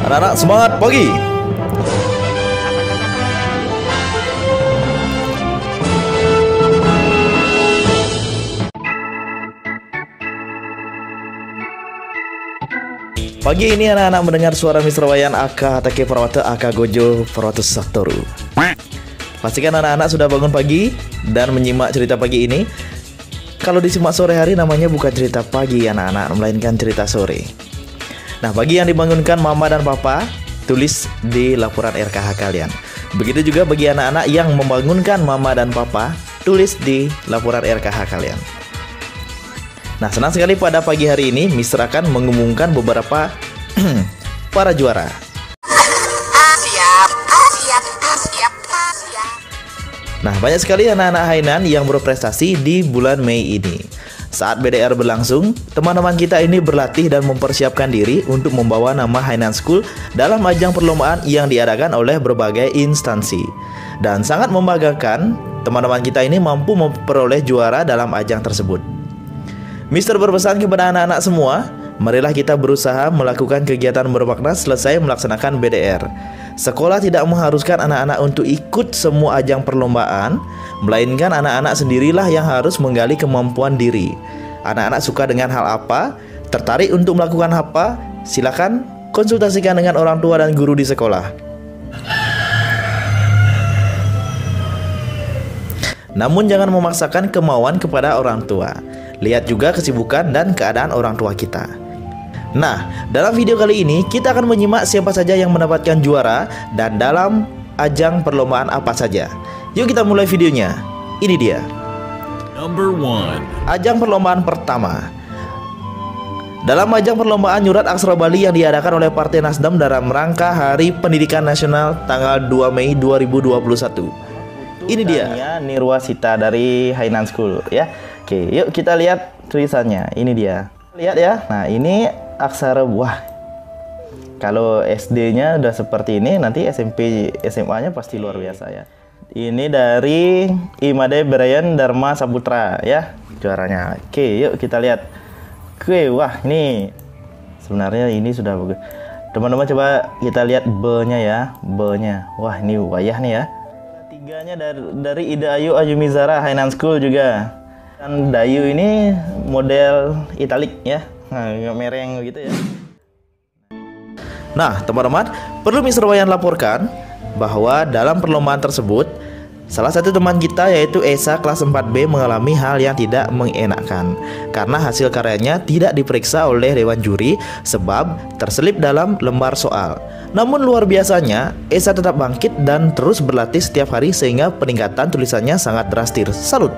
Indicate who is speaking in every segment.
Speaker 1: Anak-anak semangat pagi. Pagi ini anak-anak mendengar suara Mr. Wayan aka Take Perawata aka Gojo Perawata Satoru. Pastikan anak-anak sudah bangun pagi dan menyimak cerita pagi ini. Kalau disimak sore hari namanya bukan cerita pagi anak-anak, melainkan cerita sore. Nah, bagi yang dibangunkan mama dan papa, tulis di laporan RKH kalian. Begitu juga bagi anak-anak yang membangunkan mama dan papa, tulis di laporan RKH kalian. Nah, senang sekali pada pagi hari ini Mister akan mengumumkan beberapa para juara. Nah, banyak sekali anak-anak Hainan yang berprestasi di bulan Mei ini. Saat BDR berlangsung, teman-teman kita ini berlatih dan mempersiapkan diri untuk membawa nama Hainan School dalam ajang perlombaan yang diadakan oleh berbagai instansi. Dan sangat membanggakan, teman-teman kita ini mampu memperoleh juara dalam ajang tersebut. Mister berpesan kepada anak-anak semua, marilah kita berusaha melakukan kegiatan bermakna selesai melaksanakan BDR. Sekolah tidak mengharuskan anak-anak untuk ikut semua ajang perlombaan, melainkan anak-anak sendirilah yang harus menggali kemampuan diri. Anak-anak suka dengan hal apa, tertarik untuk melakukan apa, silakan konsultasikan dengan orang tua dan guru di sekolah. Namun jangan memaksakan kemauan kepada orang tua. Lihat juga kesibukan dan keadaan orang tua kita. Nah, dalam video kali ini kita akan menyimak siapa saja yang mendapatkan juara dan dalam ajang perlombaan apa saja. Yuk kita mulai videonya. Ini dia.
Speaker 2: Number 1.
Speaker 1: Ajang perlombaan pertama. Dalam ajang perlombaan Nyurat Aksara Bali yang diadakan oleh Partai Nasdem dalam rangka Hari Pendidikan Nasional tanggal 2 Mei 2021. Ini dia Nirwasita dari Hainan School ya. Oke, yuk kita lihat tulisannya. Ini dia. Lihat ya. Nah, ini aksara wah. Kalau SD-nya udah seperti ini, nanti SMP SMA-nya pasti luar biasa ya. Ini dari Imade Brian Dharma Saputra ya, juaranya. Oke, yuk kita lihat. Oke, wah, ini sebenarnya ini sudah bagus. Teman-teman coba kita lihat B-nya ya, B-nya. Wah, ini wayah nih ya. Tiganya dari Ida Ayu Ayumizara Hainan School juga. Dan Dayu ini model italik ya, nah, mereng gitu ya. Nah, teman-teman, perlu Mr. Wayan laporkan bahwa dalam perlombaan tersebut salah satu teman kita yaitu Esa kelas 4B mengalami hal yang tidak mengenakan karena hasil karyanya tidak diperiksa oleh dewan juri sebab terselip dalam lembar soal. Namun luar biasanya, Esa tetap bangkit dan terus berlatih setiap hari sehingga peningkatan tulisannya sangat drastis. Salut.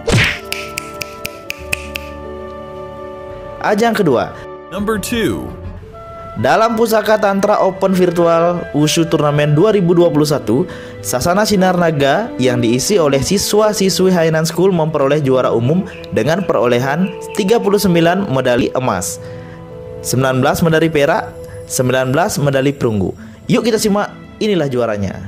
Speaker 1: Ajang kedua.
Speaker 2: Number 2.
Speaker 1: Dalam Pusaka Tantra Open Virtual Wushu Turnamen 2021, Sasana Sinar Naga yang diisi oleh siswa-siswi Hainan School memperoleh juara umum dengan perolehan 39 medali emas, 19 medali perak, 19 medali perunggu. Yuk kita simak, inilah juaranya.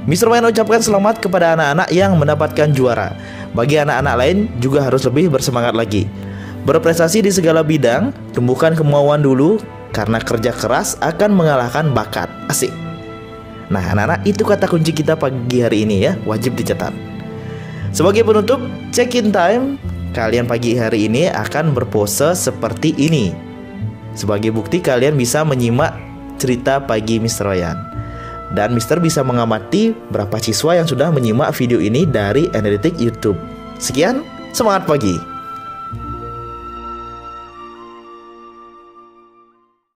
Speaker 1: Mr. Wayan ucapkan selamat kepada anak-anak yang mendapatkan juara. Bagi anak-anak lain juga harus lebih bersemangat lagi. Berprestasi di segala bidang, tumbuhkan kemauan dulu, karena kerja keras akan mengalahkan bakat. Asik. Nah anak-anak, itu kata kunci kita pagi hari ini ya, wajib dicatat. Sebagai penutup, check-in time. Kalian pagi hari ini akan berpose seperti ini. Sebagai bukti kalian bisa menyimak cerita pagi Mr. Wayan. Dan Mister bisa mengamati berapa siswa yang sudah menyimak video ini dari Analytics YouTube. Sekian, semangat pagi.